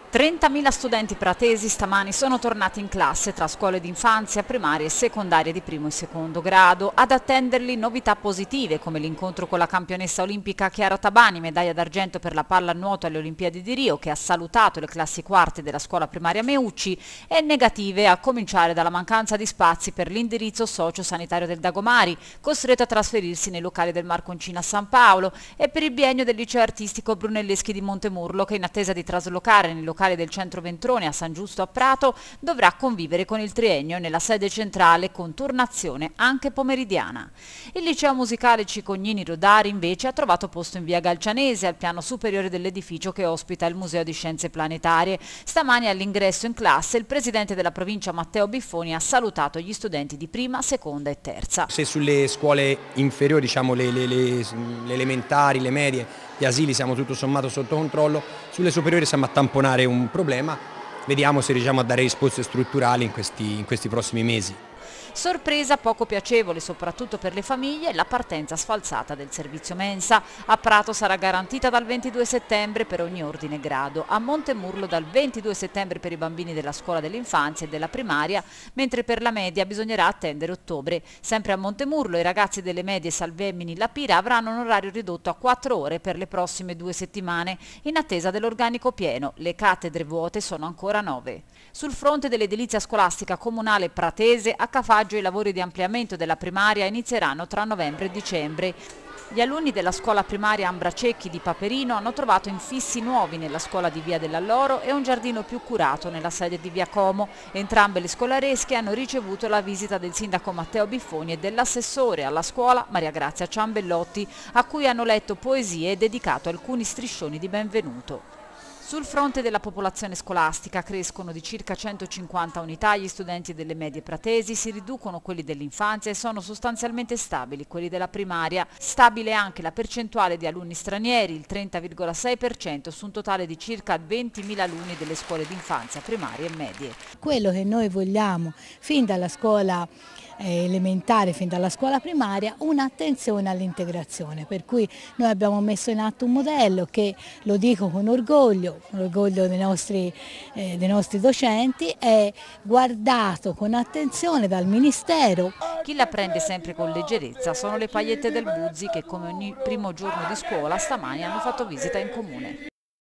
30.000 studenti pratesi stamani sono tornati in classe tra scuole d'infanzia, primarie e secondarie di primo e secondo grado. Ad attenderli novità positive come l'incontro con la campionessa olimpica Chiara Tabani, medaglia d'argento per la pallanuoto alle Olimpiadi di Rio, che ha salutato le classi quarte della scuola primaria Meucci, e negative a cominciare dalla mancanza di spazi per l'indirizzo socio-sanitario del Dagomari, costretto a trasferirsi nei locali del Marconcino a San Paolo, e per il biennio del liceo artistico Brunelleschi di Montemurlo, che in attesa di traslocare nei locali del centro Ventrone a San Giusto a Prato dovrà convivere con il triennio nella sede centrale con turnazione anche pomeridiana. Il liceo musicale Cicognini Rodari invece ha trovato posto in via Galcianese al piano superiore dell'edificio che ospita il Museo di Scienze Planetarie. Stamani all'ingresso in classe il presidente della provincia Matteo Biffoni ha salutato gli studenti di prima, seconda e terza. Se sulle scuole inferiori, diciamo le elementari, le medie, gli asili siamo tutto sommato sotto controllo, sulle superiori stiamo a tamponare un problema, vediamo se riusciamo a dare risposte strutturali in questi prossimi mesi. Sorpresa poco piacevole soprattutto per le famiglie la partenza sfalsata del servizio mensa. A Prato sarà garantita dal 22 settembre per ogni ordine e grado, a Montemurlo dal 22 settembre per i bambini della scuola dell'infanzia e della primaria, mentre per la media bisognerà attendere ottobre. Sempre a Montemurlo i ragazzi delle medie Salvemini La Pira avranno un orario ridotto a 4 ore per le prossime 2 settimane, in attesa dell'organico pieno. Le cattedre vuote sono ancora 9. Sul fronte dell'edilizia scolastica comunale pratese, a Cafaggio i lavori di ampliamento della primaria inizieranno tra novembre e dicembre. Gli alunni della scuola primaria Ambracecchi di Paperino hanno trovato infissi nuovi nella scuola di Via dell'Alloro e un giardino più curato nella sede di Via Como. Entrambe le scolaresche hanno ricevuto la visita del sindaco Matteo Biffoni e dell'assessore alla scuola Maria Grazia Ciambellotti, a cui hanno letto poesie e dedicato alcuni striscioni di benvenuto. Sul fronte della popolazione scolastica crescono di circa 150 unità gli studenti delle medie pratesi, si riducono quelli dell'infanzia e sono sostanzialmente stabili quelli della primaria. Stabile anche la percentuale di alunni stranieri, il 30,6% su un totale di circa 20.000 alunni delle scuole d'infanzia, primarie e medie. Quello che noi vogliamo fin dalla scuola elementare, fin dalla scuola primaria, un'attenzione all'integrazione, per cui noi abbiamo messo in atto un modello che, lo dico con orgoglio dei nostri docenti, è guardato con attenzione dal Ministero. Chi la prende sempre con leggerezza sono le pagliette del Buzzi che, come ogni primo giorno di scuola, stamani hanno fatto visita in comune.